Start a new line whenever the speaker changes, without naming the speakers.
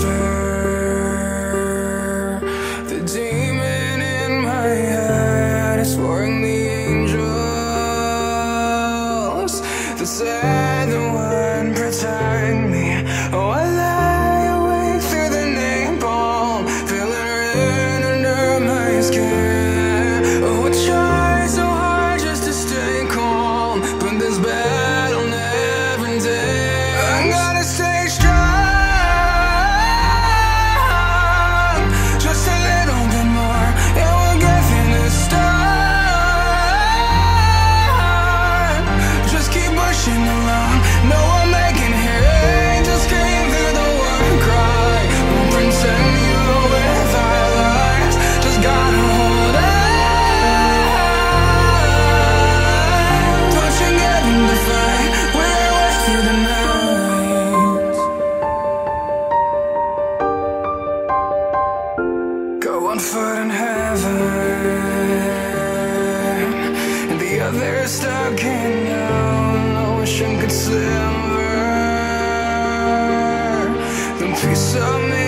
danger. The demon in my head is warring the angels that said the one protect me. Oh, I lie awake through the napalm, feeling red under my skin. Oh, I try so hard just to stay calm, but this battle never ends. I gotta stay strong, just a little bit more, and we'll get through this storm. Just keep pushing along, no I'm making it. Just scream through the war cry, won't pretend you with our lies. Just gotta hold on. Don't you get in the fight, we're with you tonight. Got one foot in heaven and the other is stuck in hell. No ocean could sever the piece of me